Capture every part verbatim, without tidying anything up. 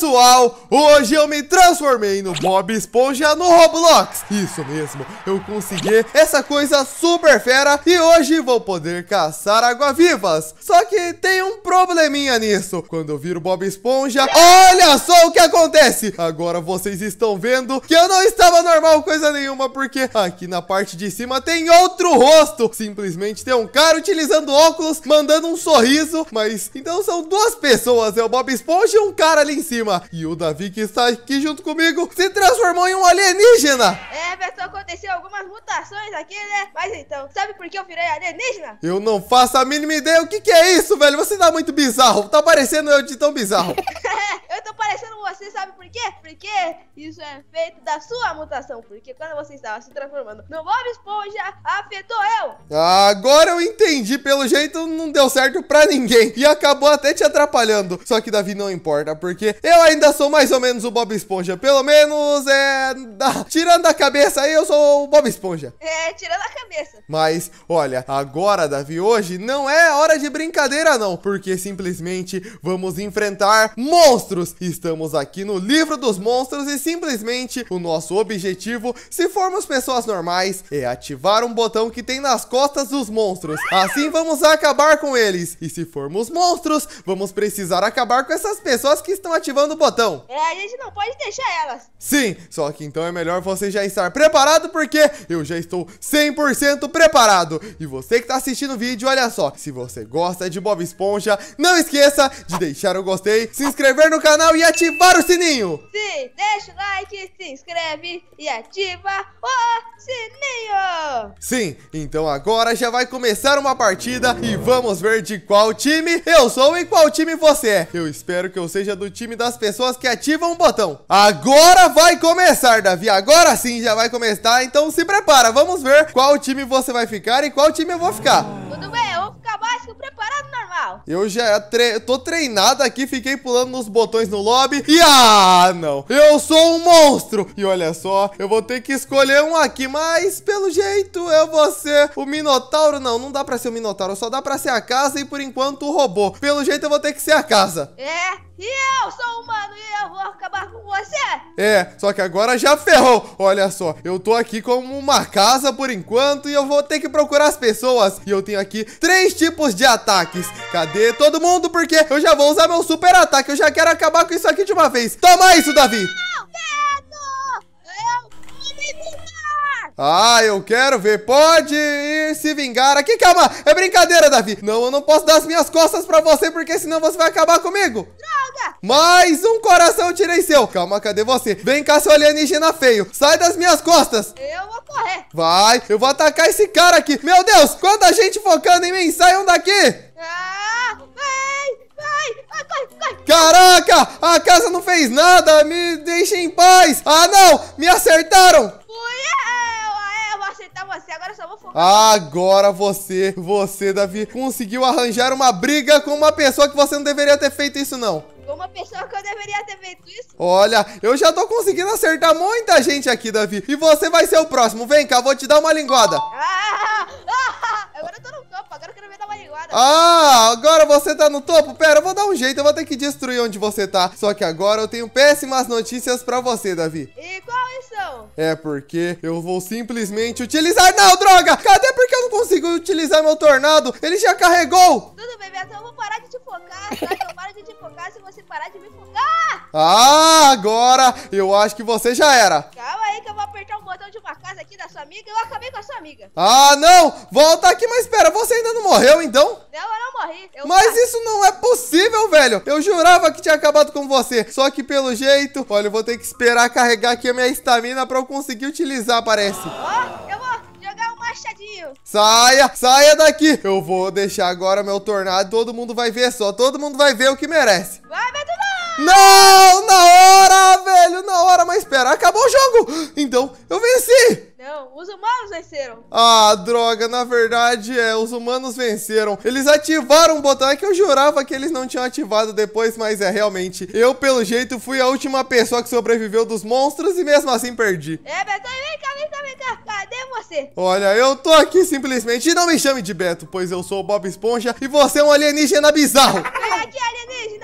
pessoal, hoje eu me transformei no Bob Esponja no Roblox. Isso mesmo, eu consegui essa coisa super fera e hoje vou poder caçar água-vivas. Só que tem um probleminha nisso. Quando eu viro Bob Esponja, olha só o que acontece. Agora vocês estão vendo que eu não estava normal coisa nenhuma, porque aqui na parte de cima tem outro rosto. Simplesmente tem um cara utilizando óculos, mandando um sorriso. Mas então são duas pessoas, é o Bob Esponja e um cara ali em cima. E o Davi, que está aqui junto comigo, se transformou em um alienígena. É, pessoal, aconteceu algumas mutações aqui, né? Mas então, sabe por que eu virei alienígena? Eu não faço a mínima ideia. O que que é isso, velho? Você tá muito bizarro. Tá parecendo eu de tão bizarro. Eu tô parecendo você, sabe por quê? Porque isso é feito da sua mutação. Porque quando você estava se transformando no Bob Esponja, afetou eu. Agora eu entendi. Pelo jeito não deu certo pra ninguém e acabou até te atrapalhando. Só que, Davi, não importa, porque eu ainda sou mais ou menos o Bob Esponja. Pelo menos, é... Da... tirando da cabeça aí, eu sou o Bob Esponja. É, tirando a cabeça. Mas, olha, agora, Davi, hoje não é hora de brincadeira não, porque simplesmente vamos enfrentar monstros. Estamos aqui no livro dos monstros e simplesmente o nosso objetivo, se formos pessoas normais, é ativar um botão que tem nas costas dos monstros. Assim vamos acabar com eles. E se formos monstros, vamos precisar acabar com essas pessoas que estão ativando o botão. É, a gente não pode deixar elas. Sim, só que então é melhor você já estar preparado, porque eu já estou cem por cento preparado. E você que tá assistindo o vídeo, olha só, se você gosta de Bob Esponja, não esqueça de deixar o gostei, se inscrever no canal e ativar o sininho. Sim, deixa o like, se inscreve e ativa o sininho. Sim, então agora já vai começar uma partida e vamos ver de qual time eu sou e qual time você é. Eu espero que eu seja do time das pessoas que ativam o botão. Agora vai começar, Davi, agora sim já vai começar, então se prepara, vamos ver qual time você vai ficar e qual time eu vou ficar. Tudo bem, eu vou ficar mais que preparado normal. Eu já tre tô treinado aqui, fiquei pulando nos botões no lobby e ah, não, eu sou um monstro. E olha só, eu vou ter que escolher um aqui, mas pelo jeito eu vou ser o Minotauro. Não, não dá pra ser o Minotauro, só dá pra ser a casa e por enquanto o robô. Pelo jeito eu vou ter que ser a casa. É, e eu sou humano e eu vou acabar com você. É, só que agora já ferrou. Olha só, eu tô aqui como uma casa por enquanto e eu vou ter que procurar as pessoas. E eu tenho aqui três tipos de ataques. Cadê todo mundo? Porque eu já vou usar meu super ataque. Eu já quero acabar com isso aqui de uma vez. Toma isso, Davi. Não, Beto! Eu vou me vingar! Ah, eu quero ver. Pode ir se vingar aqui. Calma, é brincadeira, Davi. Não, eu não posso dar as minhas costas pra você, porque senão você vai acabar comigo. Droga! Mais um coração eu tirei seu. Calma, cadê você? Vem cá, seu alienígena feio. Sai das minhas costas. Eu vou correr. Vai, eu vou atacar esse cara aqui. Meu Deus, quanta gente focando em mim. Saiam daqui. Ah, vai, vai, vai, corre, corre. Caraca, a casa não fez nada. Me deixem em paz. Ah, não, me acertaram. Fui eu, ah, eu vou acertar você. Agora eu só vou focar. Agora você, você, Davi, conseguiu arranjar uma briga com uma pessoa que você não deveria ter feito isso, não. Uma pessoa que eu deveria ter feito isso. Olha, eu já tô conseguindo acertar muita gente aqui, Davi. E você vai ser o próximo. Vem cá, vou te dar uma linguada. Ah, ah, agora eu tô no topo, agora eu quero ver dar uma linguada. Ah, agora você tá no topo? Pera, eu vou dar um jeito, eu vou ter que destruir onde você tá. Só que agora eu tenho péssimas notícias pra você, Davi. E quais são? É porque eu vou simplesmente utilizar... Não, droga! Cadê? Porque eu não consigo utilizar meu tornado? Ele já carregou. Tudo bem, Beto, eu vou parar de te focar. Tá? Eu paro de te focar se você parar de me focar. Ah, agora eu acho que você já era. Calma aí que eu vou apertar o botão de uma casa aqui da sua amiga e eu acabei com a sua amiga. Ah, não! Volta aqui, mas espera, você ainda não morreu, então? Não, eu não morri. Eu mas faço. Isso não é possível, velho. Eu jurava que tinha acabado com você. Só que pelo jeito, olha, eu vou ter que esperar carregar aqui a minha estamina pra eu conseguir utilizar, parece. Ó, oh, eu vou jogar um machadinho. Saia, saia daqui. Eu vou deixar agora meu tornado. Todo mundo vai ver só. Todo mundo vai ver o que merece. Vai, Beto, não! Não, na hora, velho, na hora. Mas espera, acabou o jogo. Então, eu venci. Não, os humanos venceram. Ah, droga, na verdade é, os humanos venceram. Eles ativaram o botão, é que eu jurava que eles não tinham ativado depois, mas é, realmente, eu pelo jeito fui a última pessoa que sobreviveu dos monstros e mesmo assim perdi. É, Beto, vem cá, vem cá, vem cá, cadê você? Olha, eu tô aqui simplesmente, e não me chame de Beto, pois eu sou o Bob Esponja e você é um alienígena bizarro. Vem aqui, alienígena. Não,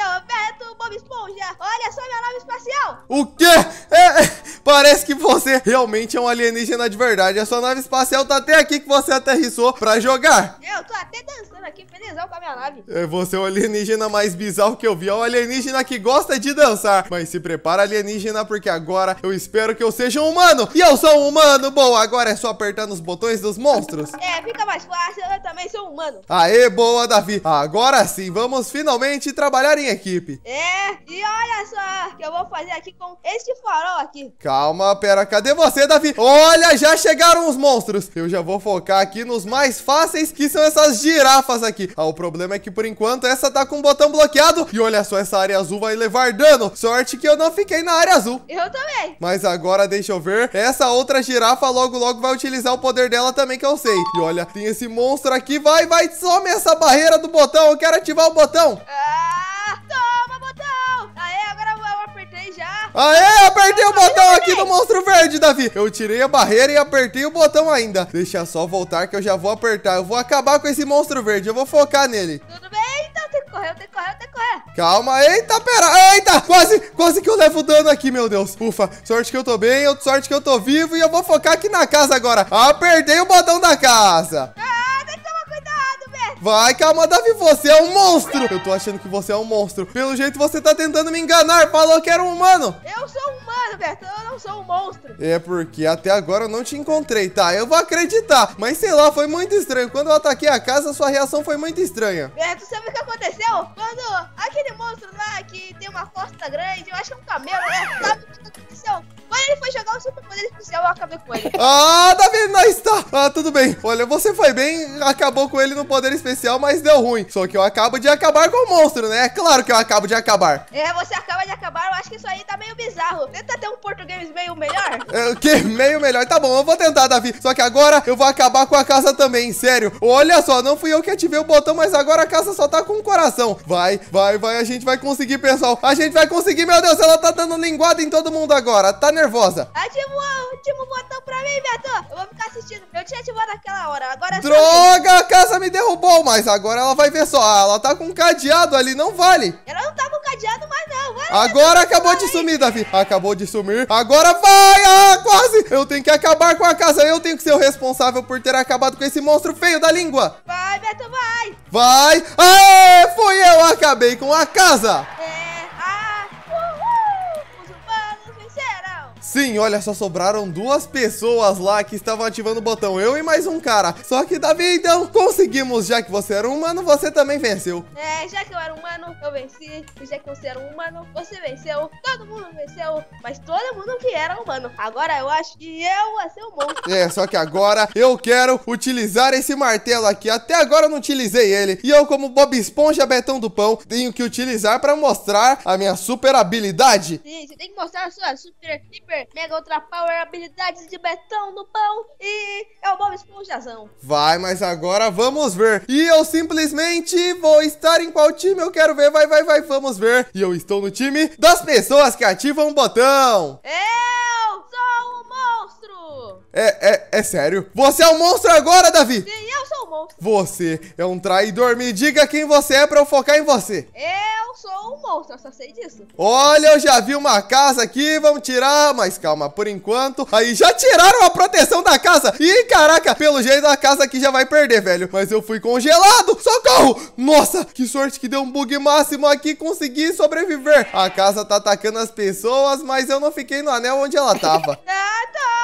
Beto, Bob Esponja, olha só minha nave espacial. O quê? É, é, parece que você realmente é um alienígena de verdade. A sua nave espacial tá até aqui que você aterrissou pra jogar. Eu tô até dançando aqui, felizão com a minha nave. É, você é o alienígena mais bizarro que eu vi. É o alienígena que gosta de dançar. Mas se prepara, alienígena, porque agora eu espero que eu seja um humano. E eu sou um humano. Bom, agora é só apertar nos botões dos monstros. É, fica mais fácil, eu também sou humano. Aê, boa, Davi. Agora sim, vamos finalmente trabalhar em equipe. É, e olha só que eu vou fazer aqui com este farol aqui. Calma, pera, cadê você, Davi? Olha, já chegaram os monstros. Eu já vou focar aqui nos mais fáceis, que são essas girafas aqui. Ah, o problema é que por enquanto essa tá com o botão bloqueado. E olha só, essa área azul vai levar dano. Sorte que eu não fiquei na área azul. Eu também. Mas agora deixa eu ver. Essa outra girafa logo logo vai utilizar o poder dela também, que eu sei. E olha, tem esse monstro aqui. Vai, vai, some essa barreira do botão. Eu quero ativar o botão. Ah, toma, botão. Aê, agora eu apertei já. Aê, apertei o botão aqui do monstro verde, Davi. Eu tirei a barreira e apertei o botão ainda. Deixa só voltar que eu já vou apertar. Eu vou acabar com esse monstro verde. Eu vou focar nele. Tudo bem? Então tem que correr, tem que correr, tem que correr. Calma, eita, pera, eita, quase, quase que eu levo dano aqui, meu Deus. Ufa, sorte que eu tô bem, sorte que eu tô vivo e eu vou focar aqui na casa agora. Apertei o botão da casa. Ah, tem que tomar cuidado, Beto. Vai, calma, Davi, você é um monstro. Eu tô achando que você é um monstro. Pelo jeito você tá tentando me enganar, falou que era um humano. Eu sou um humano, Beto, eu não sou um monstro. É porque até agora eu não te encontrei, tá? Eu vou acreditar, mas sei lá, foi muito estranho. Quando eu ataquei a casa, sua reação foi muito estranha. Beto, sabe o que aconteceu? Quando aquele monstro lá que tem uma costa grande, eu acho que é um camelo, né? Sabe o que aconteceu? Quando ele foi jogar o super poder especial, eu acabei com ele. Ah, Davi, não está. Ah, tudo bem. Olha, você foi bem, acabou com ele no poder especial, mas deu ruim. Só que eu acabo de acabar com o monstro, né? É claro que eu acabo de acabar. É, você acaba de acabar, eu acho que isso aí tá meio bizarro. Tenta ter um português meio melhor. É, o que? Meio melhor. Tá bom, eu vou tentar, Davi. Só que agora eu vou acabar com a casa também, sério. Olha só, não fui eu que ativei o botão, mas agora a casa só tá com um coração. Vai, vai, vai, a gente vai conseguir, pessoal. A gente vai conseguir, meu Deus, ela tá dando linguada em todo mundo agora. Tá nervosa. Ativa o último botão pra mim, Beto. Eu vou ficar assistindo. Eu tinha ativado naquela hora, agora é só Droga, a casa me derrubou, mas agora ela vai ver só. Ah, ela tá com um cadeado ali, não vale. Ela não tá com cadeado mais não. Vai, Agora acabou de sumir, Davi. Acabou de sumir. Agora vai! Ah, quase! Eu tenho que acabar com a casa. Eu tenho que ser o responsável por ter acabado com esse monstro feio da língua. Vai, Beto, vai. Vai! Aê! Fui eu! Acabei com a casa! É, ah, uhul. Os humanos venceram. Sim, olha, só sobraram duas pessoas lá que estavam ativando o botão. Eu e mais um cara. Só que, Davi, então, conseguimos. Já que você era um humano, você também venceu. É, já que eu era humano, eu venci. E já que você era um humano, você venceu. Todo mundo venceu. Mas todo mundo que era humano. Agora eu acho que eu vou ser um monstro. É, só que agora eu quero utilizar esse martelo aqui. Até agora eu não utilizei ele. E eu, como Bob Esponja Betão do Pão, tenho que utilizar para mostrar a minha super habilidade. Sim, você tem que mostrar a sua super, hiper, mega, ultra power habilidades de Betão do Pão. E é o Bob Esponjazão. Vai, mas agora vamos ver. E eu simplesmente vou estar em qual time eu quero ver. Vai, vai, vai, vamos ver. E eu estou no time das pessoas que ativam o botão. Eu sou um monstro. É, é, é sério? Você é um monstro agora, Davi? Sim, eu sou um monstro. Você é um traidor. Me diga quem você é pra eu focar em você. Eu sou um monstro, eu só sei disso. Olha, eu já vi uma casa aqui, vamos tirar, mas calma, por enquanto. Aí, já tiraram a proteção da casa. Ih, caraca, pelo jeito a casa aqui já vai perder, velho. Mas eu fui congelado, socorro. Nossa, que sorte que deu um bug máximo aqui, consegui sobreviver. A casa tá atacando as pessoas, mas eu não fiquei no anel onde ela tava. Ah,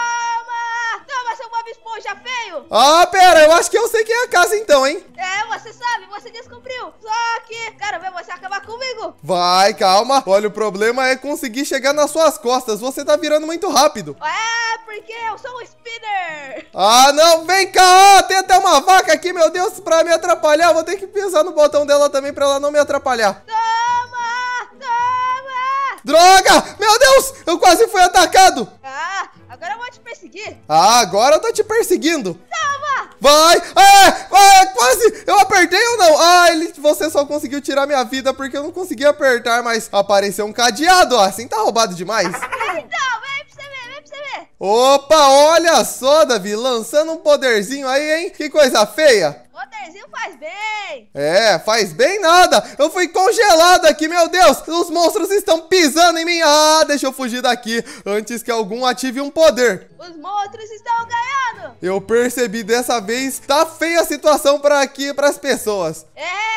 toma! Toma, seu Bob Esponja feio! Ah, pera, eu acho que eu sei quem é a casa então, hein? É, você sabe, você descobriu. Só que quero ver você acabar comigo. Vai, calma. Olha, o problema é conseguir chegar nas suas costas. Você tá virando muito rápido. É, porque eu sou um spinner. Ah, não, vem cá. Tem até uma vaca aqui, meu Deus, pra me atrapalhar. Vou ter que pisar no botão dela também pra ela não me atrapalhar. Toma! Toma! Droga! Meu Deus, eu quase fui atacado. Ah, agora eu vou te perseguir. Ah, agora eu tô te perseguindo. Toma! Vai! Ah, ah, quase! Eu apertei ou não? Ah, ele, você só conseguiu tirar minha vida porque eu não consegui apertar, mas apareceu um cadeado. Assim tá roubado demais. Então, vem pra você ver, vem pra você ver. Opa, olha só, Davi, lançando um poderzinho aí, hein? Que coisa feia. Ô, poderzinho faz bem. É, faz bem nada. Eu fui congelado aqui, meu Deus. Os monstros estão pisando em mim. Ah, deixa eu fugir daqui antes que algum ative um poder. Os monstros estão ganhando. Eu percebi dessa vez, tá feia a situação para aqui, para as pessoas.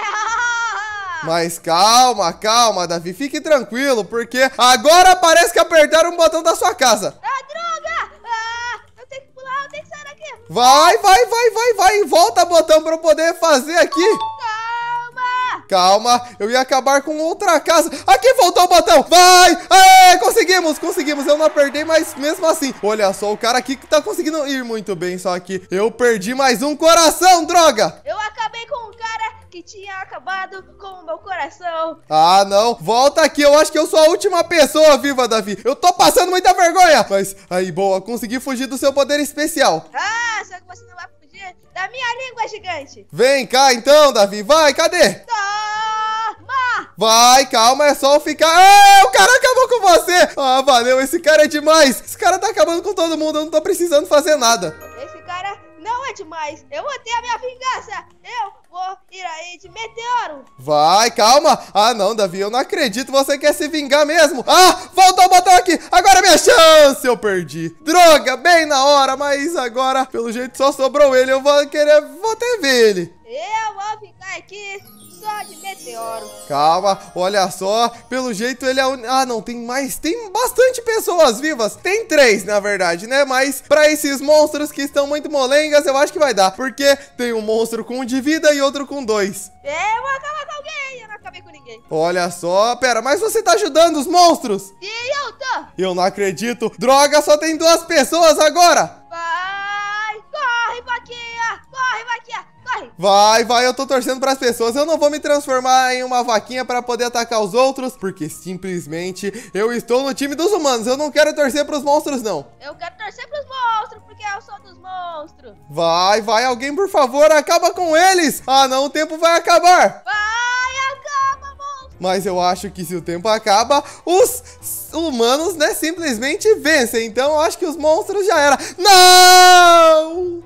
É. Mas calma, calma, Davi, fique tranquilo, porque agora parece que apertaram um botão da sua casa. Ah, droga! Ah, eu tenho que pular, eu tenho que sair daqui. Vai, vai, vai, vai, vai, volta botão para eu poder fazer aqui. Calma! Calma, eu ia acabar com outra casa. Aqui voltou o botão, vai! Aê, conseguimos, conseguimos, eu não apertei, mas mesmo assim. Olha só, o cara aqui que tá conseguindo ir muito bem, só que eu perdi mais um coração, droga! Eu acabei com um cara que tinha acabado com o meu coração. Ah, não. Volta aqui. Eu acho que eu sou a última pessoa viva, Davi. Eu tô passando muita vergonha. Mas, aí, boa. Consegui fugir do seu poder especial. Ah, só que você não vai fugir da minha língua gigante. Vem cá, então, Davi. Vai, cadê? Toma! Vai, calma. É só eu ficar... Ah, o cara acabou com você. Ah, valeu. Esse cara é demais. Esse cara tá acabando com todo mundo. Eu não tô precisando fazer nada. Esse cara não é demais. Eu vou ter a minha vingança. Eu vou ir aí de meteoro. Vai, calma. Ah, não, Davi, eu não acredito. Você quer se vingar mesmo. Ah, voltou o botão aqui. Agora é minha chance. Eu perdi. Droga, bem na hora. Mas agora, pelo jeito, só sobrou ele. Eu vou querer, vou até ver ele. Eu vou ficar aqui só de meteoro. Calma, olha só. Pelo jeito ele é o... Ah, não, tem mais. Tem bastante pessoas vivas. Tem três, na verdade, né? Mas pra esses monstros que estão muito molengas, eu acho que vai dar. Porque tem um monstro com um de vida e outro com dois. Eu vou acabar com alguém. Eu não acabei com ninguém. Olha só. Pera, mas você tá ajudando os monstros? E eu tô. Eu não acredito. Droga, só tem duas pessoas agora. Vai. Corre, vaquinha. Corre, vaquinha. Corre. Vai, vai, eu tô torcendo pras pessoas. Eu não vou me transformar em uma vaquinha pra poder atacar os outros, porque simplesmente eu estou no time dos humanos. Eu não quero torcer pros monstros, não. Eu quero torcer pros monstros, porque eu sou dos monstros. Vai, vai, alguém, por favor, acaba com eles. Ah, não, o tempo vai acabar. Vai, acaba, monstro. Mas eu acho que se o tempo acaba, os humanos, né, simplesmente vencem. Então eu acho que os monstros já era. Não!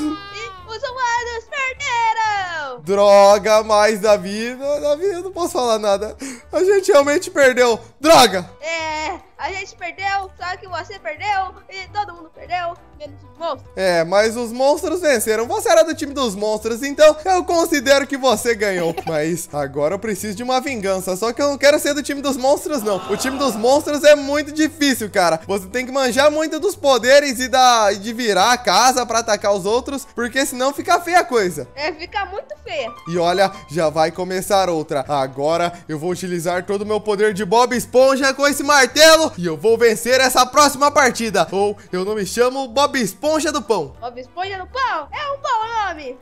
Os humanos perderam! Droga, mas Davi, Davi, eu não posso falar nada. A gente realmente perdeu. Droga! É, a gente perdeu, só que você perdeu e todo mundo perdeu, menos os monstros. É, mas os monstros venceram. Você era do time dos monstros, então eu considero que você ganhou. Mas agora eu preciso de uma vingança. Só que eu não quero ser do time dos monstros, não. O time dos monstros é muito difícil, cara. Você tem que manjar muito dos poderes e da, de virar a casa pra atacar os outros, porque senão fica feia a coisa. É, fica muito feia. E olha, já vai começar outra. Agora eu vou utilizar todo o meu poder de Bob Esponja com esse martelo e eu vou vencer essa próxima partida. Ou eu não me chamo Bob Esponja do Pão. Bob Esponja no pão é um bom nome.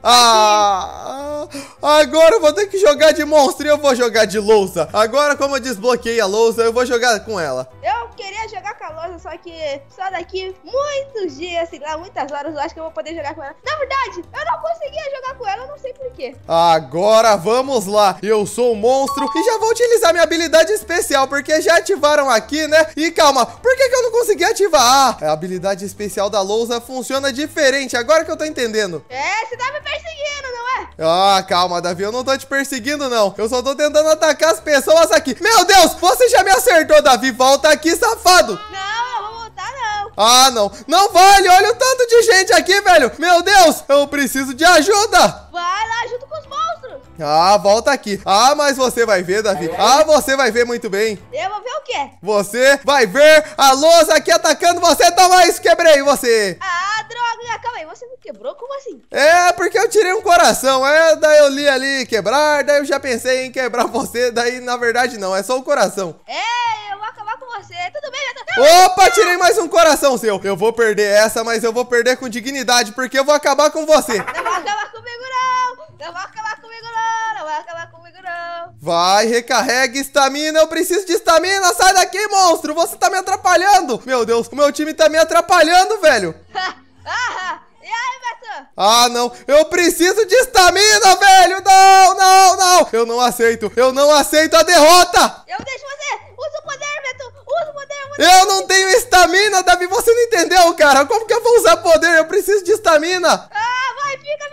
Ah, agora eu vou ter que jogar de monstro e eu vou jogar de lousa. Agora, como eu desbloqueei a lousa, eu vou jogar com ela. Eu queria jogar com a lousa, só que só daqui muitos dias, sei lá, muitas horas, eu acho que eu vou poder jogar com ela. Na verdade, eu não conseguia jogar com ela, eu não sei porquê. Agora vamos lá. Eu sou um monstro e já vou utilizar minha habilidade especial, porque já ativaram aqui, né? E calma, por que que eu não consegui ativar? Ah, a habilidade especial da lousa funciona diferente, agora que eu tô entendendo. É, você tá me perseguindo, não é? Ah, calma, Davi, eu não tô te perseguindo, não. Eu só tô tentando atacar as pessoas aqui. Meu Deus, você já me acertou, Davi. Volta aqui, safado. Não, eu vou voltar, não. Ah, não. Não vale, olha o tanto de gente aqui, velho. Meu Deus, eu preciso de ajuda. Vai lá junto com os monstros. Ah, volta aqui. Ah, mas você vai ver, Davi. Ah, você vai ver muito bem. Eu vou ver o quê? Você vai ver a lousa aqui atacando você. Toma isso, quebrei você. Ah, droga, calma aí, você me quebrou? Como assim? É, porque eu tirei um coração. É, daí eu li ali quebrar, daí eu já pensei em quebrar você. Daí, na verdade, não, é só o coração. É, eu vou acabar com você. Tudo bem, eu tô... Opa, tirei mais um coração seu. Eu vou perder essa, mas eu vou perder com dignidade, porque eu vou acabar com você. Não vai acabar comigo, não. Não vai acabar comigo, não. Não vai acabar comigo, não. Vai, recarrega estamina. Eu preciso de estamina. Sai daqui, monstro. Você tá me atrapalhando. Meu Deus, o meu time tá me atrapalhando, velho. Ah, e aí, Beto? Ah, não. Eu preciso de estamina, velho. Não, não, não. Eu não aceito. Eu não aceito a derrota. Eu deixo você. Usa o poder, Beto. Usa o poder. Usa... Eu não tenho estamina, Davi. Você não entendeu, cara. Como que eu vou usar poder? Eu preciso de estamina. Ah, vai, fica virando que nem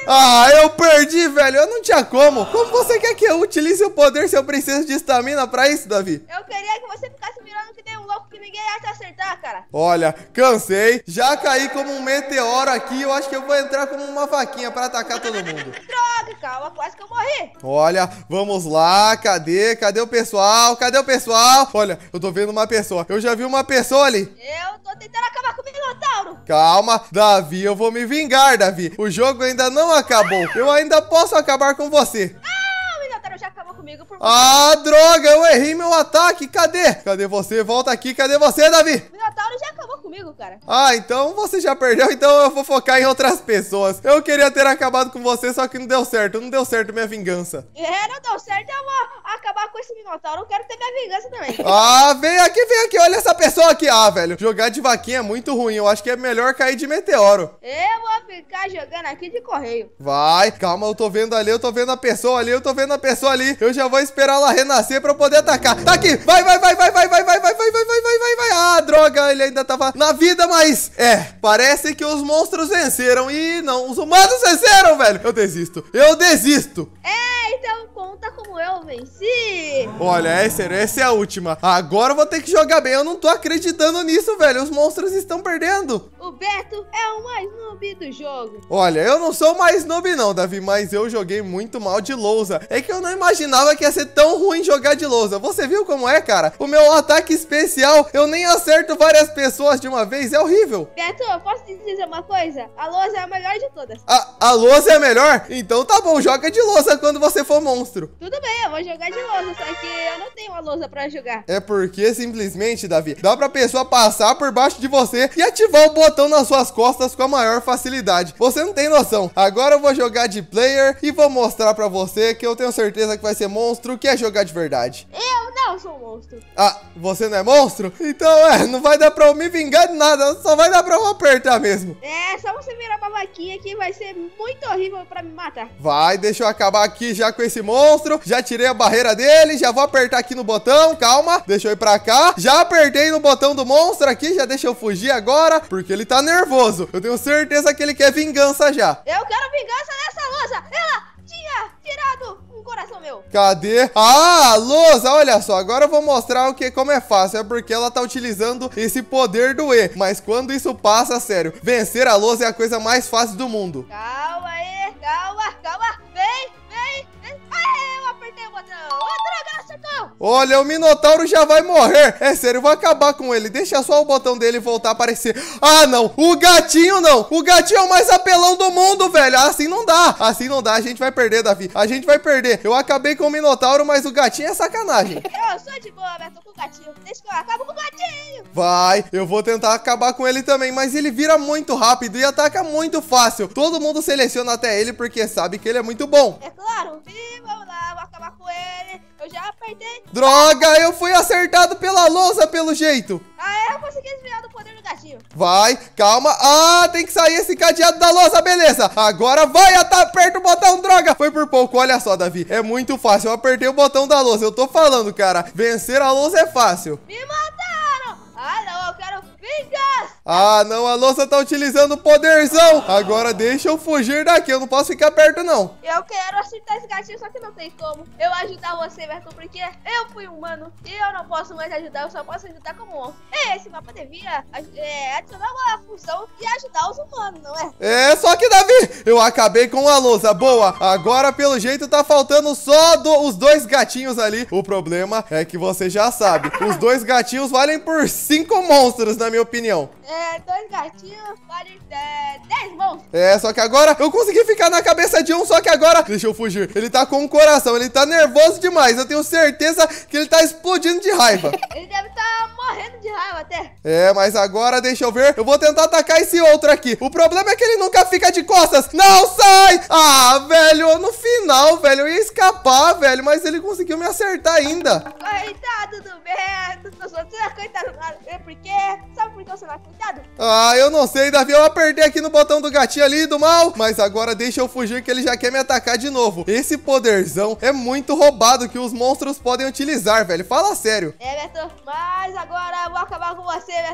Ah, eu perdi, velho. Eu não tinha como. Como você quer que eu utilize o poder se eu preciso de estamina pra isso, Davi? Eu queria que você ficasse mirando que nem um louco que ninguém ia te acertar, cara. Olha, cansei. Já caí como um meteoro aqui. Eu acho que eu vou entrar como uma vaquinha pra atacar todo mundo. Droga, calma, quase que eu morri. Olha, vamos lá. Cadê? Cadê o pessoal? Cadê o pessoal? Olha, eu tô vendo uma pessoa. Eu já vi uma pessoa ali. Eu tô tentando acabar com o Minotauro. Calma, Davi, eu vou me vingar, Davi. O jogo ainda não acabou. Eu ainda posso acabar com você. Ah, o Minotauro já acabou comigo por Ah, droga, eu errei meu ataque. Cadê? Cadê você? Volta aqui. Cadê você, Davi? O Minotauro já acabou comigo, cara. Ah, então você já perdeu, então eu vou focar em outras pessoas. Eu queria ter acabado com você, só que não deu certo. Não deu certo minha vingança. É, não deu certo, eu vou acabar com esse Minotauro. Eu quero ter minha vingança também. Ah, vem aqui, vem aqui. Olha essa pessoa aqui. Ah, velho, jogar de vaquinha é muito ruim. Eu acho que é melhor cair de meteoro. Eu vou ficar jogando aqui de correio. Vai, calma, eu tô vendo ali, eu tô vendo a pessoa ali, eu tô vendo a pessoa ali. Eu já vou esperar ela renascer pra eu poder atacar. Tá aqui, vai, vai, vai, vai, vai, vai, vai, vai, vai, vai, vai, vai, vai, vai. Ah, droga, ele ainda tava na vida, mas... É, parece que os monstros venceram. E não, os humanos venceram, velho. Eu desisto, eu desisto. É, então conta como eu venci. Olha, é sério, essa é a última. Agora eu vou ter que jogar bem. Eu não tô acreditando nisso, velho. Os monstros estão perdendo. O Beto é o mais noob do jogo. Olha, eu não sou mais noob não, Davi, mas eu joguei muito mal de lousa. É que eu não imaginava que ia ser tão ruim jogar de lousa. Você viu como é, cara? O meu ataque especial, eu nem acerto várias pessoas de uma vez. É horrível. Beto, posso te dizer uma coisa? A lousa é a melhor de todas. A, a lousa é melhor? Então tá bom, joga de lousa quando você for monstro. Tudo bem, eu vou jogar de lousa, só que eu não tenho uma lousa pra jogar. É porque simplesmente, Davi, dá pra pessoa passar por baixo de você e ativar o botão nas suas costas com a maior facilidade. Você não tem noção. Agora eu vou jogar de player e vou mostrar pra você que eu tenho certeza que vai ser monstro, que é jogar de verdade. Eu não sou um monstro. Ah, você não é monstro? Então é, não vai dar pra eu me vingar de nada, só vai dar pra eu apertar mesmo. É, só você virar pra vaquinha que vai ser muito horrível pra me matar. Vai, deixa eu acabar aqui já com esse monstro. Já tirei a barreira dele, já vou apertar aqui no botão, calma. Deixa eu ir pra cá. Já apertei no botão do monstro aqui, já deixa eu fugir agora, porque ele tá nervoso. Eu tenho certeza que ele quer vingança já. Eu quero vingança nessa lousa. Ela tinha tirado um coração meu. Cadê? Ah, lousa, olha só. Agora eu vou mostrar o que, como é fácil. É porque ela tá utilizando esse poder do E. Mas quando isso passa, sério, vencer a lousa é a coisa mais fácil do mundo. Calma aí, calma, calma. Vem, vem, vem. Aê, eu apertei o botão. Ô, droga, acertou. Olha, o Minotauro já vai morrer. É sério, eu vou acabar com ele. Deixa só o botão dele voltar a aparecer. Ah, não. O gatinho não. O gatinho é o mais apelão do mundo, velho. Assim não dá. Assim não dá. A gente vai perder, Davi. A gente vai perder. Eu acabei com o Minotauro, mas o gatinho é sacanagem. Eu sou de boa, Beto, com o gatinho. Deixa que eu acabo com o gatinho. Vai. Eu vou tentar acabar com ele também, mas ele vira muito rápido e ataca muito fácil. Todo mundo seleciona até ele porque sabe que ele é muito bom. É claro. E vamos lá, vou acabar com ele. Eu já apertei. Droga, eu fui acertado pela lousa pelo jeito. Ah, eu consegui desviar do poder do gatinho. Vai, calma. Ah, tem que sair esse cadeado da lousa, beleza. Agora vai, aperta o botão, droga. Foi por pouco, olha só, Davi. É muito fácil, eu apertei o botão da lousa. Eu tô falando, cara, vencer a lousa é fácil. Me mataram. Ah, não, eu quero vingança. Ah, não, a lousa tá utilizando o poderzão. Agora deixa eu fugir daqui, eu não posso ficar perto, não. Eu quero acertar esse gatinho, só que não tem como eu ajudar você, Beto, porque eu fui humano e eu não posso mais ajudar, eu só posso ajudar como monstro. E esse mapa devia é, adicionar uma função de ajudar os humanos, não é? É, só que, Davi, eu acabei com a lousa, boa. Agora, pelo jeito, tá faltando só do, os dois gatinhos ali. O problema é que você já sabe, os dois gatinhos valem por cinco monstros, na minha opinião. É, dois gatinhos valem é, dez monstros. É, só que agora eu consegui ficar na cabeça de um, só que agora, deixa eu fugir. Ele tá com o coração, ele tá nervoso demais. Eu tenho certeza que ele tá explodindo de raiva. Ele deve estar morrendo de raiva até. É, mas agora, deixa eu ver. Eu vou tentar atacar esse outro aqui. O problema é que ele nunca fica de costas. Não, sai! Ah, velho, no final, velho, eu ia escapar, velho. Mas ele conseguiu me acertar ainda. Coitado do Beto. Você não é coitado nada. Por quê? Sabe por que você não é coitado? Ah, eu não sei, Davi. Eu apertei aqui no botão do gatinho ali, do mal. Mas agora deixa eu fugir que ele já quer me atacar de novo. Esse poderzão é muito roubado que os monstros podem utilizar, velho. Fala sério. É, Beto. Mas agora eu vou acabar com você, Beto. Eu vou ter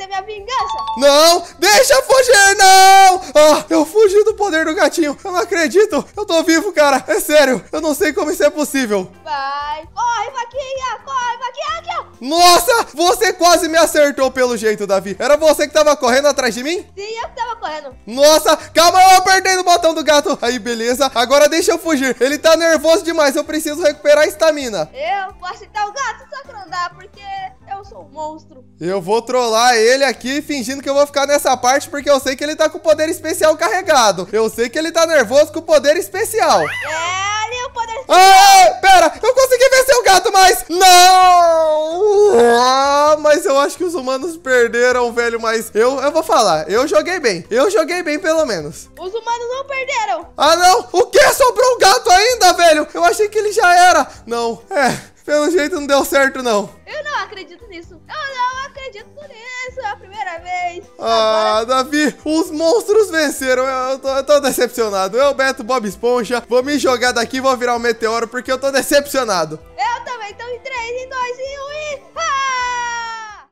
ter minha vingança? Não, deixa eu fugir, não! Ah, eu fugi do poder do gatinho. Eu não acredito. Eu tô vivo, cara. É sério. Eu não sei como isso é possível. Vai. Corre, vaquinha. Corre, vaquinha. Aqui, ó. Nossa, você quase me acertou pelo jeito, Davi. Era você que tava correndo atrás de mim? Sim, eu que tava correndo. Nossa, calma, eu apertei no botão do gato. Aí, beleza. Agora deixa eu fugir. Ele tá nervoso demais. Eu preciso recuperar a estamina. Eu vou acertar o gato, só que não dá, porque eu sou um monstro. Eu vou trollar ele aqui, fingindo que eu vou ficar nessa parte, porque eu sei que ele tá com o poder especial carregado. Eu sei que ele tá nervoso com o poder especial. É, ali o poder especial. Ah, pera, eu consegui vencer o gato, mas... Não! Ah, mas eu acho que os humanos perderam, velho, mas eu, eu vou falar, eu joguei bem. Eu joguei bem, pelo menos. Os humanos não perderam. Ah, não! O quê? Sobrou um gato ainda, velho? Eu achei que ele já era. Não, é... Pelo jeito não deu certo, não. Eu não acredito nisso. Eu não acredito nisso. É a primeira vez. Ah, Agora... Davi, os monstros venceram. Eu, eu, tô, eu tô decepcionado. Eu, Beto Bob Esponja, vou me jogar daqui e vou virar um meteoro porque eu tô decepcionado. Eu também. Então em três, em dois, em um.